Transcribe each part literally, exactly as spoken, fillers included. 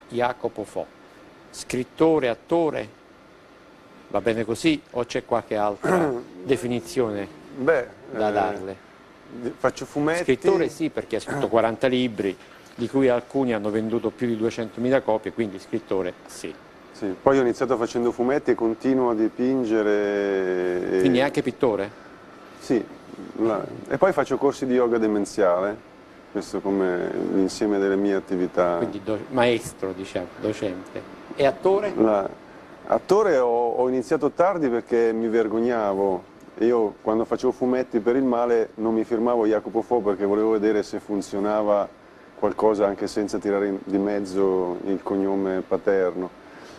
Jacopo Fo, scrittore, attore, va bene così o c'è qualche altra definizione Beh, da eh, darle? Faccio fumetti. Scrittore sì, perché ha scritto quaranta libri, di cui alcuni hanno venduto più di duecentomila copie, quindi scrittore sì. Sì, poi ho iniziato facendo fumetti e continuo a dipingere. E... Quindi anche pittore? Sì, la... e poi faccio corsi di yoga demenziale, questo come l'insieme delle mie attività. Quindi do... maestro, diciamo, docente. E attore? La... Attore ho, ho iniziato tardi perché mi vergognavo. Io quando facevo fumetti per il male non mi firmavo Jacopo Fo perché volevo vedere se funzionava qualcosa anche senza tirare di mezzo il cognome paterno.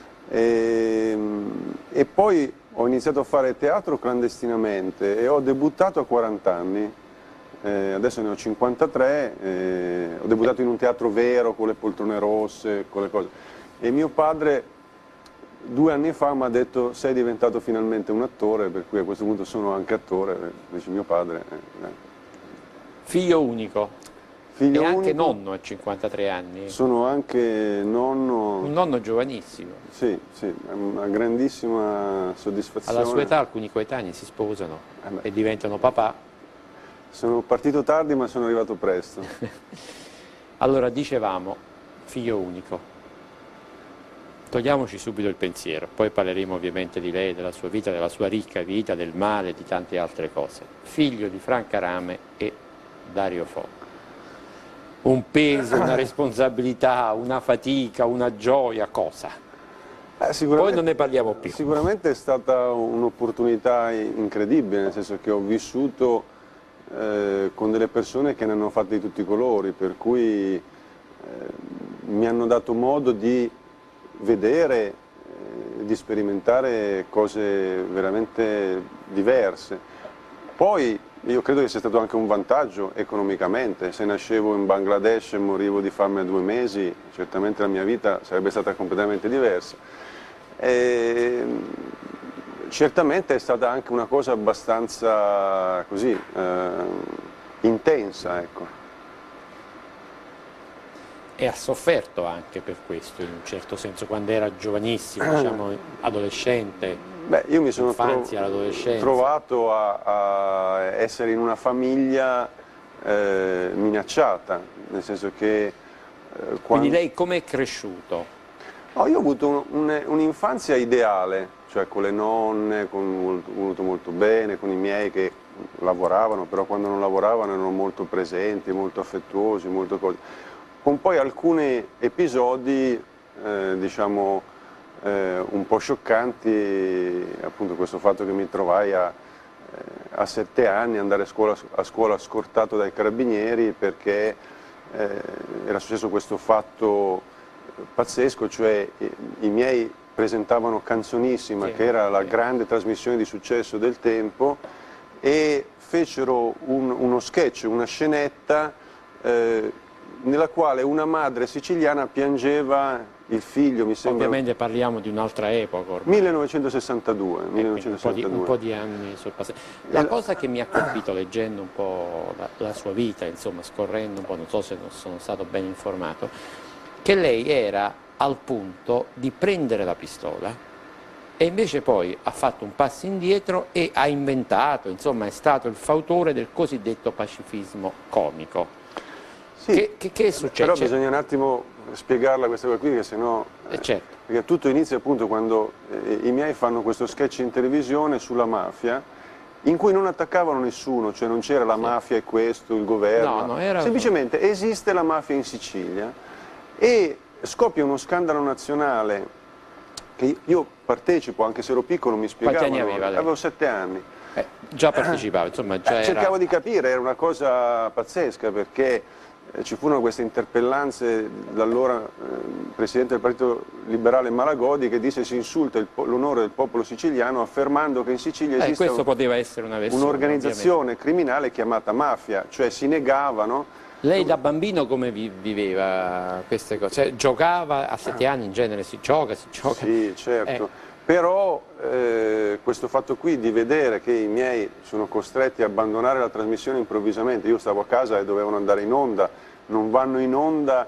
E, e poi ho iniziato a fare teatro clandestinamente e ho debuttato a quaranta anni, eh, adesso ne ho cinquantatré, eh, ho debuttato in un teatro vero con le poltrone rosse, con le cose. E mio padre due anni fa mi ha detto sei diventato finalmente un attore, per cui a questo punto sono anche attore, dice mio padre. Eh, eh. Figlio unico. Figlio e anche unico, nonno a cinquantatré anni. Sono anche nonno. Un nonno giovanissimo. Sì, sì, è una grandissima soddisfazione. Alla sua età alcuni coetanei si sposano eh e diventano papà. Sono partito tardi ma sono arrivato presto. Allora dicevamo, figlio unico. Togliamoci subito il pensiero, poi parleremo ovviamente di lei, della sua vita, della sua ricca vita, del male, di tante altre cose. Figlio di Franca Rame e Dario Fo. Un peso, una responsabilità, una fatica, una gioia, cosa? Eh, Poi non ne parliamo più. Sicuramente è stata un'opportunità incredibile, nel senso che ho vissuto eh, con delle persone che ne hanno fatte di tutti i colori, per cui eh, mi hanno dato modo di vedere, eh, di sperimentare cose veramente diverse. Poi io credo che sia stato anche un vantaggio economicamente, se nascevo in Bangladesh e morivo di fame a due mesi, certamente la mia vita sarebbe stata completamente diversa. E certamente è stata anche una cosa abbastanza così, eh, intensa, ecco. E ha sofferto anche per questo, in un certo senso, quando era giovanissimo, diciamo, adolescente. Beh, io mi sono infanzia, tro trovato a, a essere in una famiglia eh, minacciata, nel senso che... Eh, quando... Quindi lei com'è cresciuto? No, io ho avuto un'infanzia un ideale, cioè con le nonne, con, ho voluto molto bene, con i miei che lavoravano, però quando non lavoravano erano molto presenti, molto affettuosi, molto cose. Con poi alcuni episodi, eh, diciamo, eh, un po' scioccanti, appunto questo fatto che mi trovai a, eh, a sette anni andare a scuola, a scuola scortato dai carabinieri perché eh, era successo questo fatto pazzesco, cioè i, i miei presentavano Canzonissima, sì, che era la grande trasmissione di successo del tempo, e fecero un, uno sketch, una scenetta eh, nella quale una madre siciliana piangeva il figlio, mi sembra... Ovviamente parliamo di un'altra epoca ormai. millenovecentosessantadue. millenovecentosessantadue. Un po' di, un po' di anni sul passato. La cosa che mi ha colpito leggendo un po' la, la sua vita, insomma, scorrendo un po', non so se non sono stato ben informato, che lei era al punto di prendere la pistola e invece poi ha fatto un passo indietro e ha inventato, insomma, è stato il fautore del cosiddetto pacifismo comico. Sì, che, che, che è successo? Però bisogna un attimo spiegarla questa cosa qui, che sennò... Eh, certo. Perché tutto inizia appunto quando eh, i miei fanno questo sketch in televisione sulla mafia, in cui non attaccavano nessuno, cioè non c'era la sì. mafia e questo, il governo, no, no, era... semplicemente esiste la mafia in Sicilia e scoppia uno scandalo nazionale che io partecipo, anche se ero piccolo, mi spiegavano. Quanti anni aveva lei? Avevo sette anni. Eh, già partecipava, insomma, già eh, cercavo era... di capire, era una cosa pazzesca perché eh, ci furono queste interpellanze dall'allora eh, presidente del Partito Liberale Malagodi che disse si insulta l'onore del popolo siciliano affermando che in Sicilia eh, esiste un'organizzazione criminale chiamata mafia, cioè si negavano. Lei da bambino come viveva queste cose? Cioè, giocava a sette anni, in genere si gioca, si gioca? Sì, certo, eh. però eh, questo fatto qui di vedere che i miei sono costretti a abbandonare la trasmissione improvvisamente, io stavo a casa e dovevano andare in onda, non vanno in onda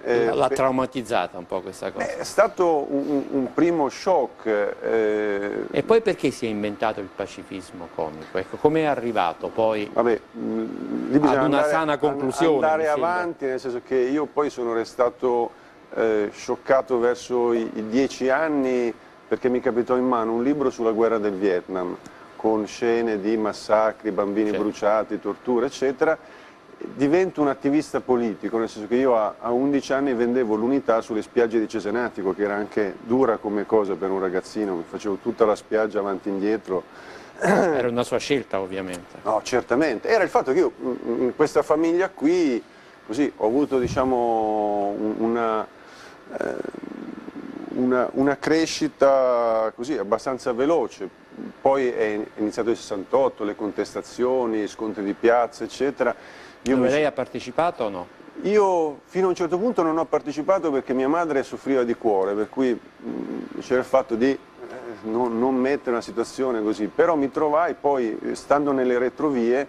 Eh, L'ha traumatizzata un po' questa cosa. Beh, è stato un, un primo shock. Eh... E poi perché si è inventato il pacifismo comico? Ecco, come è arrivato poi Vabbè, mh, lì bisogna ad una andare, sana conclusione? andare avanti, nel senso che io poi sono restato eh, scioccato verso i, i dieci anni perché mi capitò in mano un libro sulla guerra del Vietnam, con scene di massacri, bambini certo. bruciati, torture, eccetera. Divento un attivista politico, nel senso che io a, a undici anni vendevo l'Unità sulle spiagge di Cesenatico, che era anche dura come cosa per un ragazzino, mi facevo tutta la spiaggia avanti e indietro. Era una sua scelta, ovviamente. No, certamente. Era il fatto che io in questa famiglia qui, così, ho avuto, diciamo, una, eh, una, una crescita così abbastanza veloce. Poi è iniziato il sessantotto, le contestazioni, scontri di piazza, eccetera. Io Dove mi... lei ha partecipato o no? Io fino a un certo punto non ho partecipato perché mia madre soffriva di cuore, per cui c'era il fatto di eh, non, non mettere una situazione così, però mi trovai poi, stando nelle retrovie,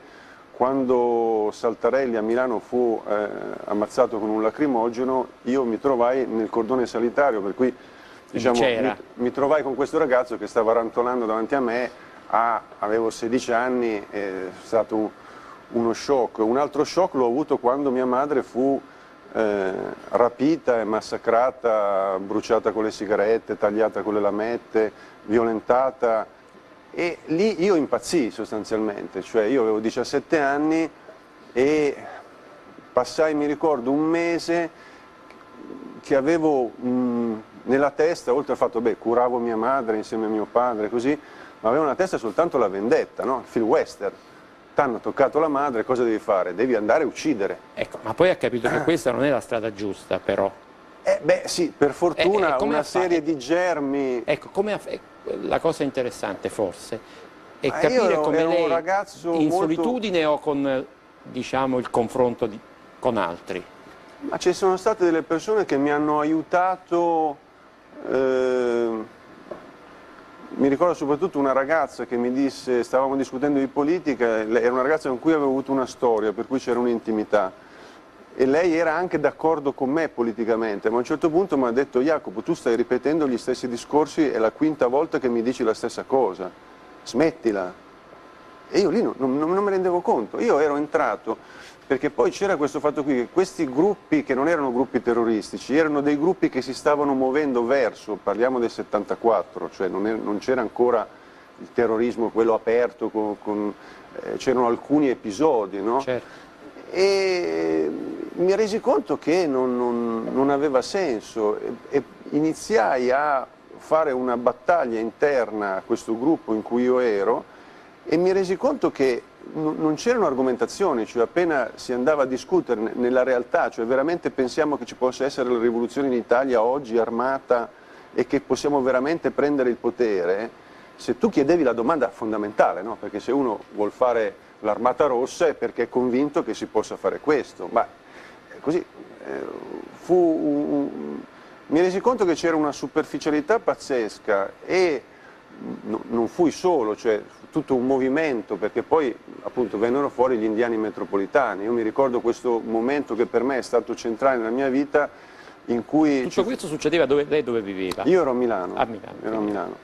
quando Saltarelli a Milano fu eh, ammazzato con un lacrimogeno, io mi trovai nel cordone sanitario, per cui diciamo, mi, mi trovai con questo ragazzo che stava rantolando davanti a me, ah, avevo sedici anni, è stato un, uno shock. Un altro shock l'ho avuto quando mia madre fu eh, rapita e massacrata, bruciata con le sigarette, tagliata con le lamette, violentata, e lì io impazzii sostanzialmente, cioè io avevo diciassette anni e passai, mi ricordo, un mese che avevo mh, nella testa, oltre al fatto, beh, curavo mia madre insieme a mio padre, così, ma avevo nella testa soltanto la vendetta, no? Il film western. T'hanno toccato la madre, cosa devi fare? Devi andare a uccidere. Ecco, ma poi ha capito che questa non è la strada giusta, però. Eh, beh, sì, per fortuna eh, una serie di germi... Ecco, come ha... la cosa interessante forse è ma capire ero, come ero lei, un ragazzo in molto... solitudine o con, diciamo, il confronto di, con altri. Ma ci sono state delle persone che mi hanno aiutato, eh, mi ricordo soprattutto una ragazza che mi disse, stavamo discutendo di politica, era una ragazza con cui avevo avuto una storia, per cui c'era un'intimità, e lei era anche d'accordo con me politicamente, ma a un certo punto mi ha detto: Jacopo, tu stai ripetendo gli stessi discorsi, è la quinta volta che mi dici la stessa cosa, smettila. E io lì non, non, non me ne rendevo conto, io ero entrato, perché poi c'era questo fatto qui, che questi gruppi che non erano gruppi terroristici, erano dei gruppi che si stavano muovendo verso, parliamo del settantaquattro, cioè non c'era ancora il terrorismo, quello aperto, con, con, eh, c'erano alcuni episodi, no? Certo. E mi resi conto che non, non, non aveva senso e, e iniziai a fare una battaglia interna a questo gruppo in cui io ero e mi resi conto che non c'erano argomentazioni, cioè appena si andava a discutere nella realtà, cioè veramente pensiamo che ci possa essere la rivoluzione in Italia oggi armata e che possiamo veramente prendere il potere, se tu chiedevi la domanda fondamentale, no? Perché se uno vuol fare l'Armata Rossa è perché è convinto che si possa fare questo, ma così eh, fu un, mi resi conto che c'era una superficialità pazzesca e no, non fui solo, cioè tutto un movimento, perché poi appunto vennero fuori gli indiani metropolitani. Io mi ricordo questo momento che per me è stato centrale nella mia vita, in cui... Tutto questo succedeva dove, lei dove viveva? Io ero a Milano. A Milano. Ero a Milano.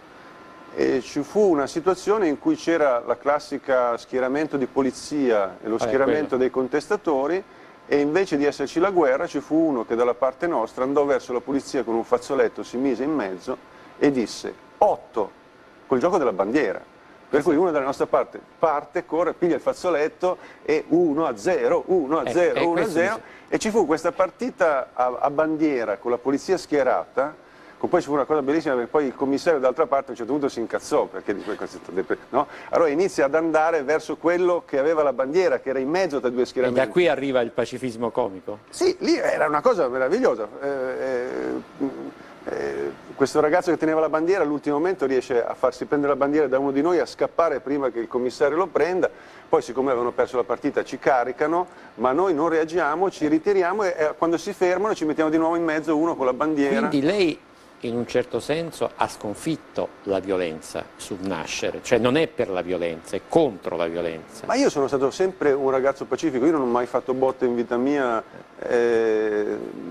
E ci fu una situazione in cui c'era la classica schieramento di polizia e lo ah, schieramento dei contestatori, e invece di esserci la guerra ci fu uno che dalla parte nostra andò verso la polizia con un fazzoletto, si mise in mezzo e disse otto, col gioco della bandiera. Per cui uno dalla nostra parte parte, corre, piglia il fazzoletto e uno a zero, uno a zero, uno a zero, e ci fu questa partita a, a bandiera con la polizia schierata. Poi ci fu una cosa bellissima, perché poi il commissario dall'altra parte a un certo punto si incazzò, perché di questo, no? Allora inizia ad andare verso quello che aveva la bandiera, che era in mezzo tra due schieramenti. E da qui arriva il pacifismo comico? Sì, lì era una cosa meravigliosa. Eh, eh, eh, questo ragazzo che teneva la bandiera all'ultimo momento riesce a farsi prendere la bandiera da uno di noi, a scappare prima che il commissario lo prenda, poi siccome avevano perso la partita ci caricano, ma noi non reagiamo, ci ritiriamo e, e quando si fermano ci mettiamo di nuovo in mezzo uno con la bandiera. Quindi lei in un certo senso ha sconfitto la violenza sul nascere, cioè non è per la violenza, è contro la violenza. Ma io sono stato sempre un ragazzo pacifico, io non ho mai fatto botte in vita mia, eh,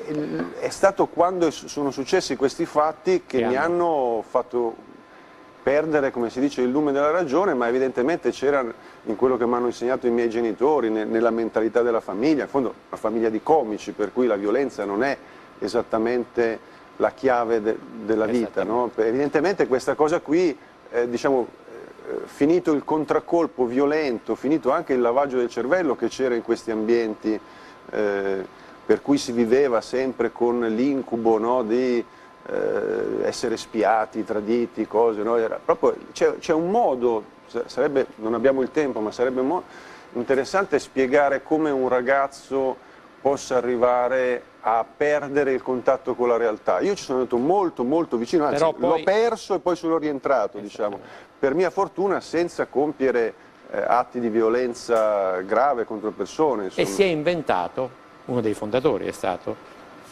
è stato quando sono successi questi fatti che Che mi hanno- hanno fatto perdere, come si dice, il lume della ragione, ma evidentemente c'era in quello che mi hanno insegnato i miei genitori, ne- nella mentalità della famiglia, in fondo una famiglia di comici, per cui la violenza non è esattamente la chiave de- della vita, no? Evidentemente questa cosa qui, eh, diciamo, eh, finito il contraccolpo violento, finito anche il lavaggio del cervello che c'era in questi ambienti, eh, per cui si viveva sempre con l'incubo, no, di eh, essere spiati, traditi, cose, no? Era proprio, c'è, c'è un modo, sarebbe, non abbiamo il tempo, ma sarebbe mo- interessante spiegare come un ragazzo possa arrivare a perdere il contatto con la realtà. Io ci sono andato molto molto vicino, anzi Però poi- l'ho perso e poi sono rientrato, diciamo, per mia fortuna senza compiere eh, atti di violenza grave contro persone. E Insomma. si è inventato, uno dei fondatori è stato,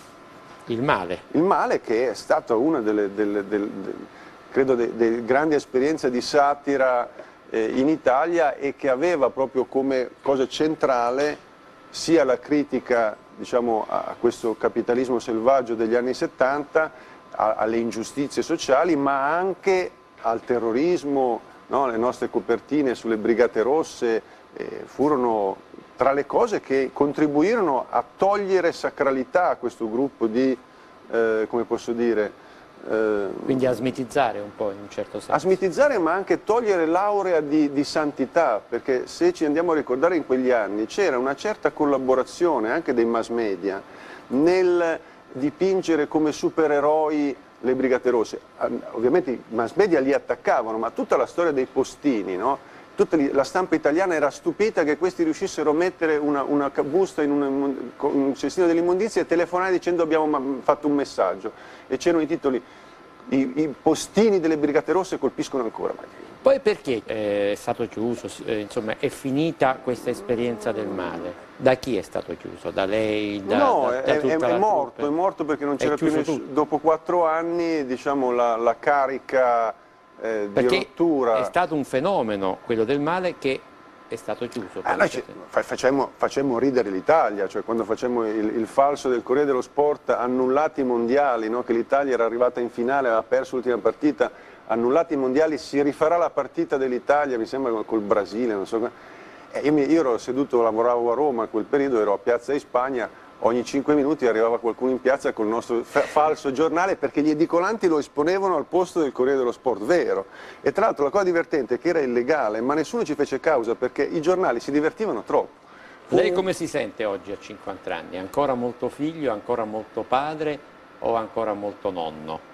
il male. Il male, che è stata una delle, delle, delle, delle credo, delle, delle grandi esperienze di satira eh, in Italia, e che aveva proprio come cosa centrale sia la critica, diciamo, a questo capitalismo selvaggio degli anni settanta, a, alle ingiustizie sociali, ma anche al terrorismo, no? Le nostre copertine sulle Brigate Rosse eh, furono tra le cose che contribuirono a togliere sacralità a questo gruppo di, eh, come posso dire, eh, Quindi a smitizzare un po' in un certo senso. a smitizzare, ma anche togliere l'aurea di, di santità, perché se ci andiamo a ricordare, in quegli anni c'era una certa collaborazione anche dei mass media nel dipingere come supereroi le Brigate Rosse. Ovviamente i mass media li attaccavano, ma tutta la storia dei postini, no? Tutta la stampa italiana era stupita che questi riuscissero a mettere una, una busta in un, un cestino dell'immondizia e telefonare dicendo abbiamo fatto un messaggio, e c'erano i titoli: i, i postini delle Brigate Rosse colpiscono ancora. Poi perché è stato chiuso, eh, insomma, è finita questa esperienza del male? Da chi è stato chiuso? Da lei? Da, no, da, è, da è, tutta è la morto, truppe? è morto perché non È c'era più chiuso nessuno. tutto? Dopo quattro anni, diciamo, la, la carica eh, di Perché rottura. è stato un fenomeno, quello del male, che è stato chiuso. Ah, noi ci, facemmo, facemmo ridere l'Italia, cioè quando facemmo il, il falso del Corriere dello Sport, annullati i mondiali, no? Che l'Italia era arrivata in finale, aveva perso l'ultima partita, annullati i mondiali, si rifarà la partita dell'Italia, mi sembra col Brasile, non so. Eh, io, mi, io ero seduto, lavoravo a Roma a quel periodo, ero a Piazza di Spagna, ogni cinque minuti arrivava qualcuno in piazza col nostro falso giornale, perché gli edicolanti lo esponevano al posto del Corriere dello Sport, vero. E tra l'altro la cosa divertente è che era illegale, ma nessuno ci fece causa perché i giornali si divertivano troppo. Lei come si sente oggi a cinquanta anni? Ancora molto figlio, ancora molto padre o ancora molto nonno?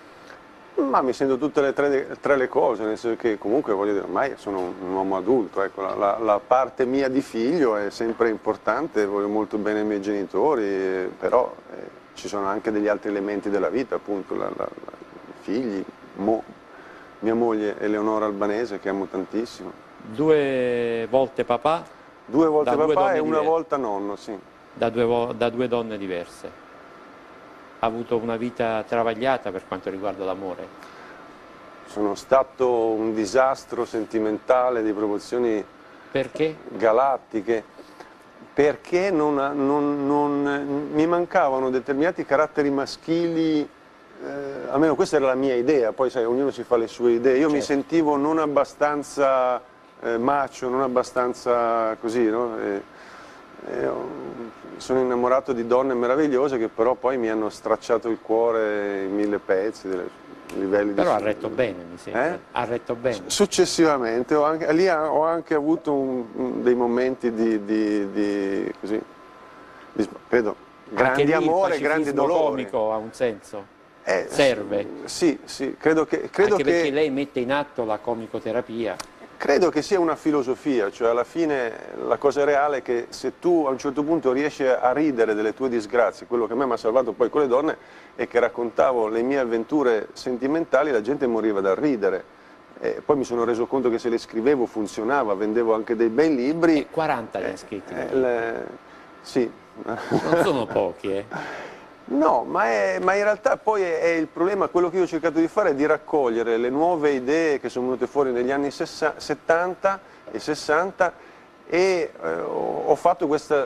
Ma mi sento tutte e tre, tre le cose, nel senso che comunque, voglio dire, ormai sono un uomo adulto, ecco, la, la, la parte mia di figlio è sempre importante, voglio molto bene i miei genitori, eh, però eh, ci sono anche degli altri elementi della vita, appunto, la, la, la, i figli, mo, mia moglie Eleonora Albanese, che amo tantissimo. Due volte papà? Due volte da papà e una diverse. volta nonno, sì. Da due, da due donne diverse. Ha avuto una vita travagliata per quanto riguarda l'amore? Sono stato un disastro sentimentale di proporzioni Perché? galattiche, perché non, non, non, mi mancavano determinati caratteri maschili, eh, almeno questa era la mia idea, poi sai, ognuno si fa le sue idee. Io certo. mi sentivo non abbastanza eh, macho, non abbastanza così, no? E, e, sono innamorato di donne meravigliose che però poi mi hanno stracciato il cuore in mille pezzi, dei livelli però di... ha retto bene, mi sembra. Eh? Ha retto bene. Successivamente, ho anche, lì ho anche avuto un, un, dei momenti di, di, di, così, di credo, grandi anche lì amore, il grandi dolori. comico ha un senso? Eh, Serve? Sì, sì, credo che... Credo anche che... perché lei mette in atto la comicoterapia. Credo che sia una filosofia, cioè alla fine la cosa reale è che se tu a un certo punto riesci a ridere delle tue disgrazie, quello che a me mi ha salvato poi con le donne è che raccontavo le mie avventure sentimentali, la gente moriva dal ridere. E poi mi sono reso conto che se le scrivevo funzionava, vendevo anche dei bei libri. E quaranta li ha scritti. Eh, le... Sì. Non sono pochi, eh. No, ma, è, ma in realtà poi è, è il problema, quello che io ho cercato di fare è di raccogliere le nuove idee che sono venute fuori negli anni settanta e sessanta e eh, ho fatto questa,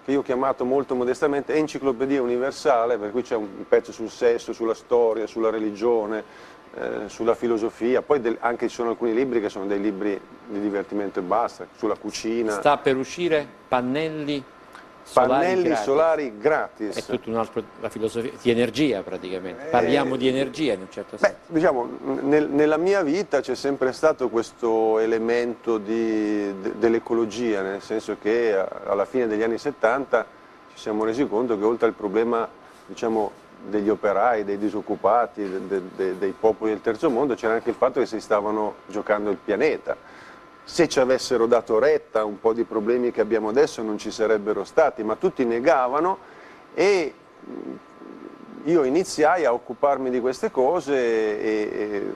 che io ho chiamato molto modestamente enciclopedia universale, per cui c'è un pezzo sul sesso, sulla storia, sulla religione, eh, sulla filosofia, poi del, anche ci sono alcuni libri che sono dei libri di divertimento e basta, sulla cucina. Sta per uscire Pannelli solari Pannelli gratis. solari gratis. È tutta un'altra la filosofia di energia praticamente. Parliamo eh, di energia in un certo beh, senso. Diciamo, nel, nella mia vita c'è sempre stato questo elemento de, dell'ecologia, nel senso che alla fine degli anni settanta ci siamo resi conto che oltre al problema, diciamo, degli operai, dei disoccupati, de, de, de, dei popoli del terzo mondo, c'era anche il fatto che si stavano giocando il pianeta. Se ci avessero dato retta, un po' di problemi che abbiamo adesso non ci sarebbero stati, ma tutti negavano e io iniziai a occuparmi di queste cose e, e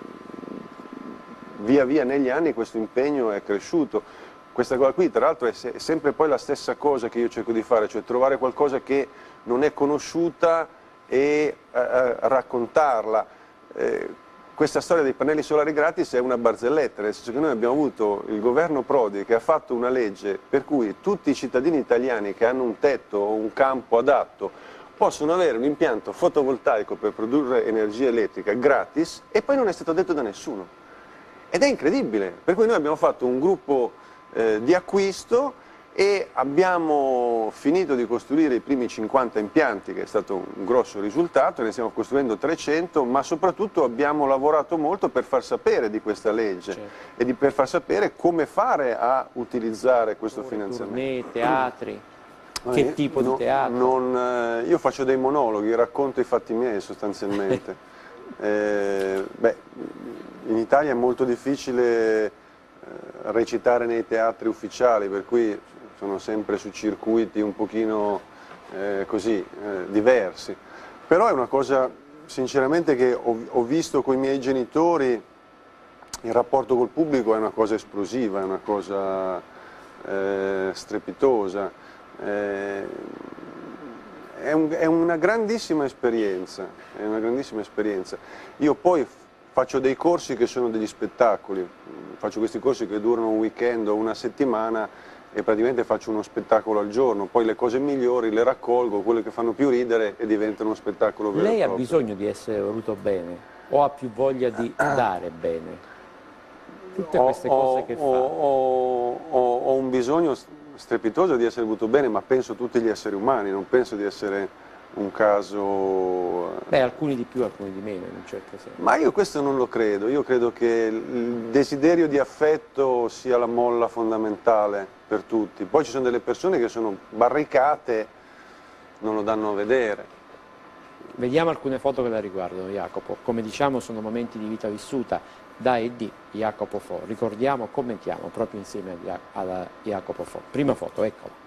via via negli anni questo impegno è cresciuto. Questa cosa qui tra l'altro è, se, è sempre poi la stessa cosa che io cerco di fare, cioè trovare qualcosa che non è conosciuta e eh, raccontarla. Eh, Questa storia dei pannelli solari gratis è una barzelletta, nel senso che noi abbiamo avuto il governo Prodi che ha fatto una legge per cui tutti i cittadini italiani che hanno un tetto o un campo adatto possono avere un impianto fotovoltaico per produrre energia elettrica gratis e poi non è stato detto da nessuno. Ed è incredibile, per cui noi abbiamo fatto un gruppo eh, di acquisto e abbiamo finito di costruire i primi cinquanta impianti, che è stato un grosso risultato, ne stiamo costruendo trecento, ma soprattutto abbiamo lavorato molto per far sapere di questa legge, certo, e di, per far sapere come fare a utilizzare questo Ore, finanziamento. Tournée, teatri, che eh, tipo no, di teatro? Non, eh, io faccio dei monologhi, racconto i fatti miei sostanzialmente. eh, beh, in Italia è molto difficile eh, recitare nei teatri ufficiali, per cui sono sempre su circuiti un pochino eh, così, eh, diversi. Però è una cosa, sinceramente, che ho, ho visto con i miei genitori, il rapporto col pubblico è una cosa esplosiva, è una cosa eh, strepitosa. Eh, è, un, è una grandissima esperienza, è una grandissima esperienza. Io poi faccio dei corsi che sono degli spettacoli, faccio questi corsi che durano un weekend o una settimana, e praticamente faccio uno spettacolo al giorno, poi le cose migliori le raccolgo, quelle che fanno più ridere e diventano uno spettacolo vero e proprio. Lei ha bisogno di essere voluto bene o ha più voglia di dare bene? Tutte queste ho, cose che ho, fa. Ho, ho, ho un bisogno strepitoso di essere voluto bene, ma penso a tutti gli esseri umani, non penso di essere un caso... Beh, alcuni di più, alcuni di meno, in un certo senso. Ma io questo non lo credo, io credo che il desiderio di affetto sia la molla fondamentale per tutti. Poi ci sono delle persone che sono barricate, non lo danno a vedere. Vediamo alcune foto che la riguardano, Jacopo. Come diciamo, sono momenti di vita vissuta da e di Jacopo Fo. Ricordiamo, commentiamo proprio insieme a Jacopo Fo. Prima foto, eccola.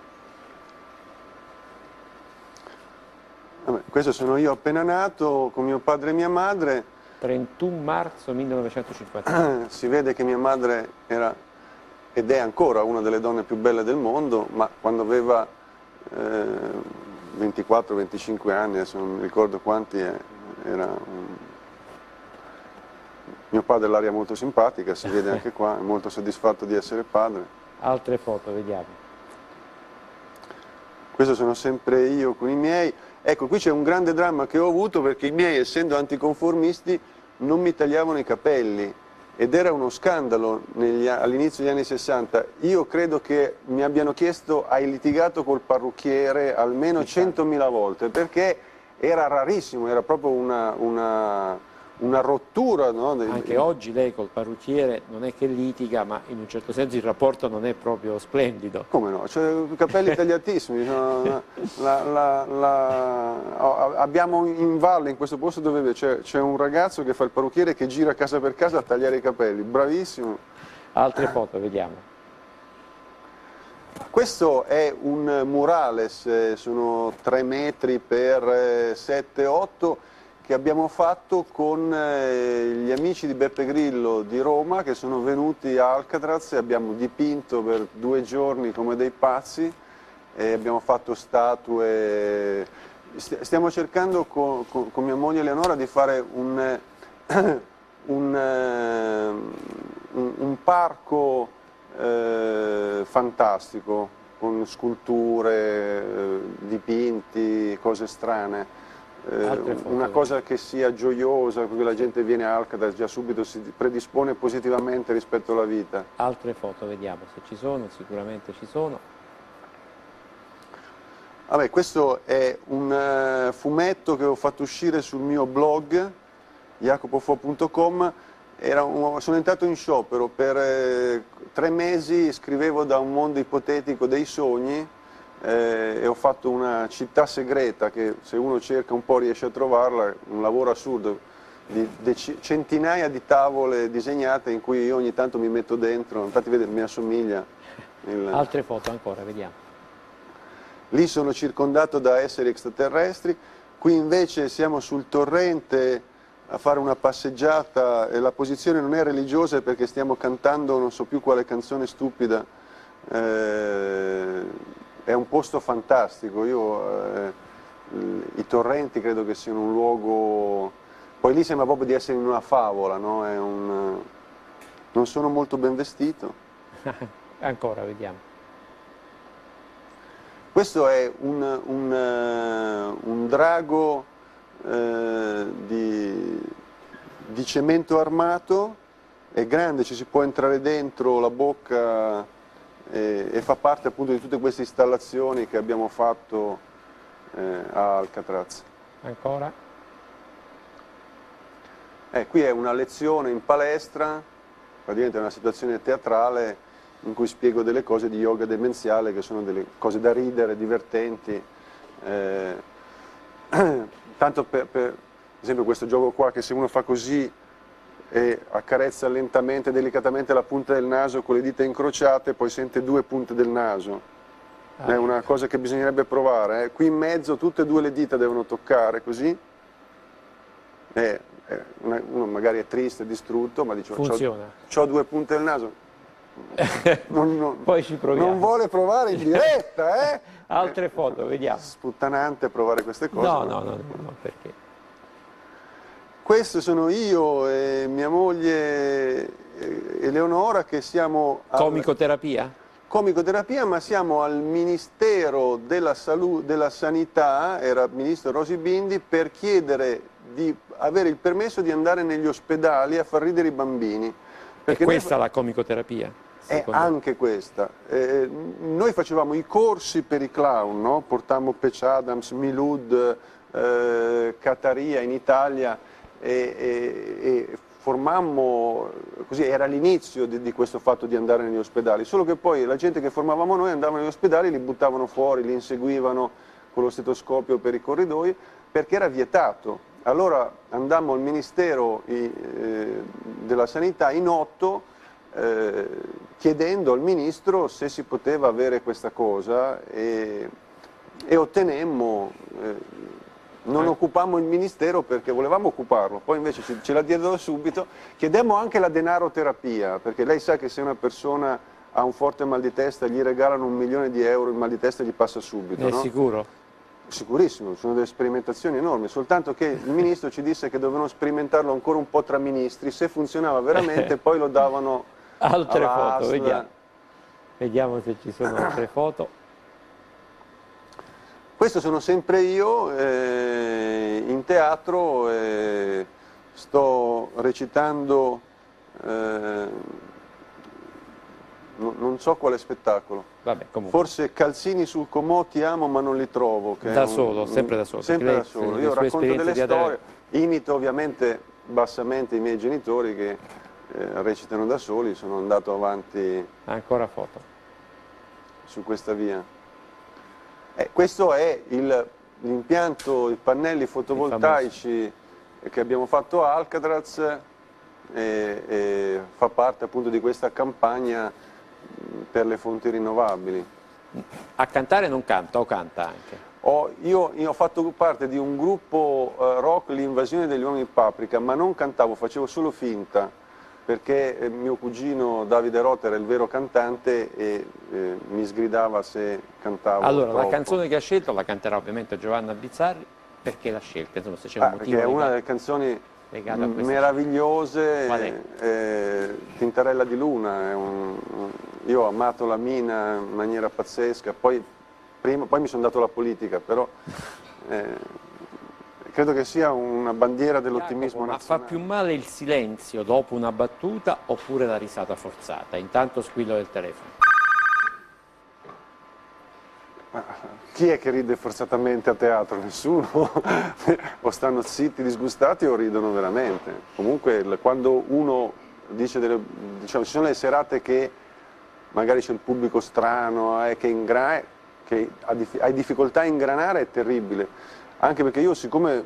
Vabbè, questo sono io appena nato con mio padre e mia madre. trentuno marzo millenovecentocinquanta. Si vede che mia madre era ed è ancora una delle donne più belle del mondo, ma quando aveva eh, ventiquattro venticinque anni, adesso non mi ricordo quanti, era un... mio padre ha l'aria molto simpatica, si vede anche qua, è molto soddisfatto di essere padre. Altre foto, vediamo. Questo sono sempre io con i miei. Ecco, qui c'è un grande dramma che ho avuto perché i miei, essendo anticonformisti, non mi tagliavano i capelli ed era uno scandalo all'inizio degli anni sessanta. Io credo che mi abbiano chiesto: hai litigato col parrucchiere almeno centomila volte, perché era rarissimo, era proprio una, una, una rottura. No? Anche oggi lei col parrucchiere non è che litiga, ma in un certo senso il rapporto non è proprio splendido. Come no? Cioè, i capelli tagliatissimi. la, la, la, abbiamo in valle, in questo posto dove c'è un ragazzo che fa il parrucchiere che gira casa per casa a tagliare i capelli, bravissimo. Altre foto, vediamo. Questo è un murales, sono tre metri per sette otto, che abbiamo fatto con gli amici di Beppe Grillo di Roma, che sono venuti a Alcatraz e abbiamo dipinto per due giorni come dei pazzi e abbiamo fatto statue. Stiamo cercando con, con, con mia moglie Eleonora di fare un, un, un, un parco eh, fantastico, con sculture, eh, dipinti, cose strane. Eh, una cosa che sia gioiosa, perché la gente viene a Alcatraz già subito si predispone positivamente rispetto alla vita. Altre foto, vediamo se ci sono, sicuramente ci sono. Vabbè, questo è un uh, fumetto che ho fatto uscire sul mio blog jacopofo punto com. Era un, sono entrato in sciopero, per eh, tre mesi scrivevo da un mondo ipotetico dei sogni. Eh, e ho fatto una città segreta che, se uno cerca un po', riesce a trovarla, un lavoro assurdo, di centinaia di tavole disegnate in cui io ogni tanto mi metto dentro, infatti vedete, mi assomiglia. Il... Altre foto ancora, vediamo. Lì sono circondato da esseri extraterrestri, qui invece siamo sul torrente a fare una passeggiata e la posizione non è religiosa perché stiamo cantando non so più quale canzone stupida. Eh... È un posto fantastico, io, eh, i torrenti credo che siano un luogo, poi lì sembra proprio di essere in una favola, no? È un, non sono molto ben vestito. Ancora, vediamo. Questo è un, un, un drago eh, di, di cemento armato, è grande, ci si può entrare dentro, la bocca... E, e fa parte appunto di tutte queste installazioni che abbiamo fatto eh, a Alcatraz. Ancora? Eh, qui è una lezione in palestra, praticamente è una situazione teatrale in cui spiego delle cose di yoga demenziale che sono delle cose da ridere, divertenti. Eh, tanto per, per esempio questo gioco qua, che se uno fa così e accarezza lentamente, delicatamente la punta del naso con le dita incrociate, poi sente due punte del naso. Ah. È una cosa che bisognerebbe provare. Eh. Qui in mezzo tutte e due le dita devono toccare così. Eh, eh, uno magari è triste, distrutto, ma dice: funziona. C'ho due punte del naso. Non, non, poi ci proviamo. Non vuole provare in diretta, eh? Altre foto, vediamo. Sputtanante provare queste cose. No, no, no, no, no, perché? Questo sono io e mia moglie Eleonora che siamo... Al... Comicoterapia? Comicoterapia, ma siamo al Ministero della, Salu... della Sanità, era ministro Rosy Bindi, per chiedere di avere il permesso di andare negli ospedali a far ridere i bambini. Perché e questa è la comicoterapia? È anche questa. Eh, noi facevamo i corsi per i clown, no? Portammo Patch Adams, Milud, eh, Cataria in Italia, e, e, e formammo, così era l'inizio di, di questo fatto di andare negli ospedali, solo che poi la gente che formavamo noi andava negli ospedali, li buttavano fuori, li inseguivano con lo stetoscopio per i corridoi, perché era vietato. Allora andammo al Ministero eh, della Sanità in otto eh, chiedendo al Ministro se si poteva avere questa cosa e, e ottenemmo... Eh, non eh. occupammo il Ministero perché volevamo occuparlo, poi invece ce, ce la diedero subito. Chiedemmo anche la denaroterapia, perché lei sa che se una persona ha un forte mal di testa gli regalano un milione di euro, il mal di testa gli passa subito. È no? sicuro? Sicurissimo, sono delle sperimentazioni enormi, soltanto che il Ministro ci disse che dovevano sperimentarlo ancora un po' tra ministri, se funzionava veramente poi lo davano altre alla foto, A S L. vediamo. Vediamo se ci sono altre foto. Questo sono sempre io, eh, in teatro, eh, sto recitando, eh, no, non so quale spettacolo, Vabbè, forse Calzini sul Comò, ti amo ma non li trovo. Che da è un, solo, sempre da solo. Sempre da solo, io racconto delle storie, imito ovviamente bassamente i miei genitori che eh, recitano da soli, sono andato avanti. Ancora foto. Su questa via. Eh, questo è l'impianto, i pannelli fotovoltaici che abbiamo fatto a Alcatraz e, e fa parte appunto di questa campagna per le fonti rinnovabili. A cantare non canta o canta anche? Ho, io, io ho fatto parte di un gruppo uh, rock, l'Invasione degli Uomini Paprika, ma non cantavo, facevo solo finta, perché eh, mio cugino Davide Rota era il vero cantante e eh, mi sgridava se cantavo Allora, troppo. La canzone che ha scelto la canterà ovviamente Giovanna Bizzarri, perché l'ha scelta? Insomma, se c'è un ah, motivo. Perché è una delle canzoni legato a questa meravigliose. eh, Tintarella di Luna, è un, io ho amato la Mina in maniera pazzesca, poi, prima, poi mi sono dato alla politica, però eh, credo che sia una bandiera dell'ottimismo nazionale. Ma fa più male il silenzio dopo una battuta oppure la risata forzata? Intanto squillo del telefono. Chi è che ride forzatamente a teatro? Nessuno. O stanno zitti, disgustati, o ridono veramente. Comunque quando uno dice delle, diciamo, ci sono le serate che magari c'è il pubblico strano, eh, che, ingra, che hai difficoltà a ingranare, è terribile. Anche perché io, siccome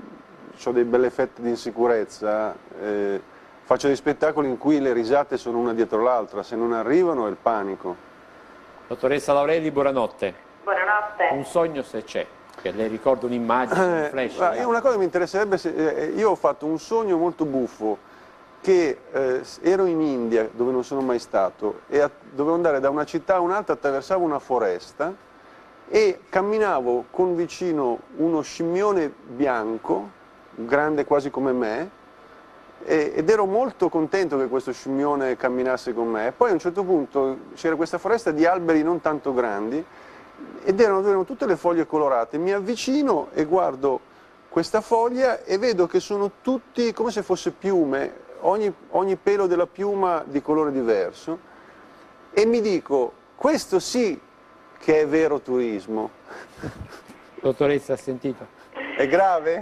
ho dei belli effetti di insicurezza, eh, faccio dei spettacoli in cui le risate sono una dietro l'altra, se non arrivano è il panico. Dottoressa Laureli, buonanotte. Buonanotte. Un sogno se c'è, che le ricordo un'immagine, un flash. Eh, una cosa che mi interesserebbe, se, eh, io ho fatto un sogno molto buffo, che eh, ero in India, dove non sono mai stato, e a, dovevo andare da una città a un'altra, attraversavo una foresta, e camminavo con vicino uno scimmione bianco, grande quasi come me, e, ed ero molto contento che questo scimmione camminasse con me. E poi a un certo punto c'era questa foresta di alberi non tanto grandi, ed erano, erano tutte le foglie colorate. Mi avvicino e guardo questa foglia e vedo che sono tutti come se fosse piume, ogni, ogni pelo della piuma di colore diverso, e mi dico, questo sì che è vero turismo. Dottoressa, ha sentito? È grave?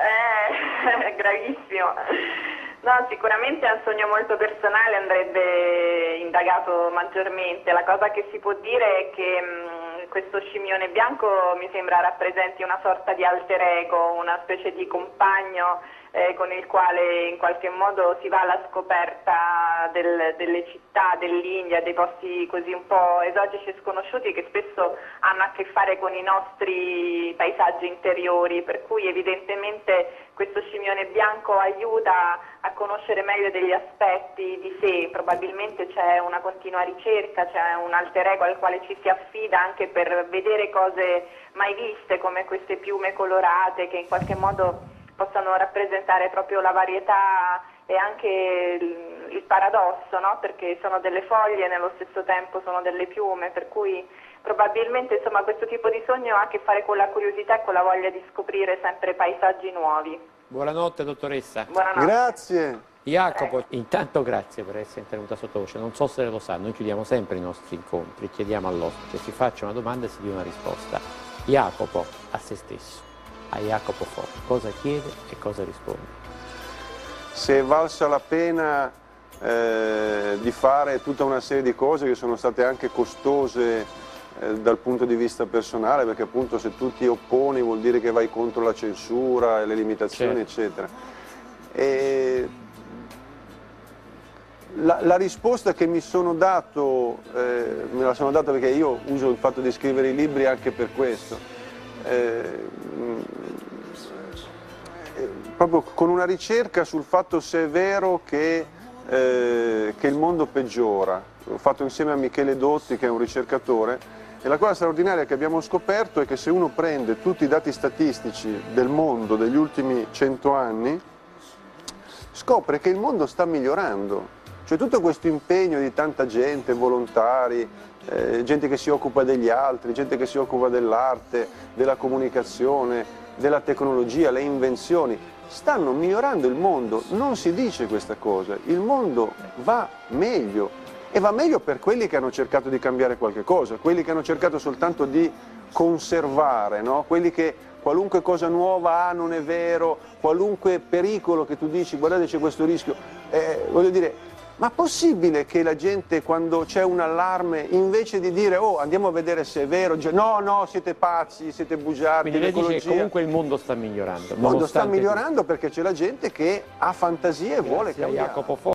Eh, è gravissimo. No, sicuramente è un sogno molto personale, andrebbe indagato maggiormente. La cosa che si può dire è che mh, questo scimmione bianco mi sembra rappresenti una sorta di alter ego, una specie di compagno eh, con il quale in qualche modo si va alla scoperta del, delle città, dell'India, dei posti così un po' esotici e sconosciuti che spesso hanno a che fare con i nostri paesaggi interiori, per cui evidentemente questo scimmione bianco aiuta a conoscere meglio degli aspetti di sé. Probabilmente c'è una continua ricerca, c'è un alter ego al quale ci si affida anche per vedere cose mai viste, come queste piume colorate che in qualche modo possano rappresentare proprio la varietà e anche il, il paradosso, no? Perché sono delle foglie e nello stesso tempo sono delle piume, per cui probabilmente insomma, questo tipo di sogno ha a che fare con la curiosità e con la voglia di scoprire sempre paesaggi nuovi. Buonanotte dottoressa. Buonanotte. Grazie. Jacopo, Prego. Intanto grazie per essere intervenuta sottovoce. Non so se lo sa, noi chiudiamo sempre i nostri incontri, chiediamo all'ospite, si faccia una domanda e si dia una risposta. Jacopo a se stesso, a Jacopo Fo, cosa chiede e cosa risponde? Se è valsa la pena eh, di fare tutta una serie di cose che sono state anche costose eh, dal punto di vista personale, perché appunto se tu ti opponi vuol dire che vai contro la censura e le limitazioni, certo, eccetera. E la, la risposta che mi sono dato, eh, me la sono data perché io uso il fatto di scrivere i libri anche per questo, eh, proprio con una ricerca sul fatto se è vero che, eh, che il mondo peggiora. L'ho fatto insieme a Michele Dotti, che è un ricercatore, e la cosa straordinaria che abbiamo scoperto è che se uno prende tutti i dati statistici del mondo degli ultimi cento anni, scopre che il mondo sta migliorando. Cioè tutto questo impegno di tanta gente, volontari, eh, gente che si occupa degli altri, gente che si occupa dell'arte, della comunicazione, della tecnologia, le invenzioni, stanno migliorando il mondo. Non si dice questa cosa, il mondo va meglio, e va meglio per quelli che hanno cercato di cambiare qualche cosa, quelli che hanno cercato soltanto di conservare, no? Quelli che qualunque cosa nuova ha non è vero, qualunque pericolo che tu dici guardate c'è questo rischio, eh, voglio dire, ma possibile che la gente quando c'è un allarme invece di dire oh andiamo a vedere se è vero, no no siete pazzi, siete bugiardi, quindi lei dice che comunque il mondo sta migliorando. Il mondo sta migliorando perché c'è la gente che ha fantasia e vuole cambiare. Jacopo Fo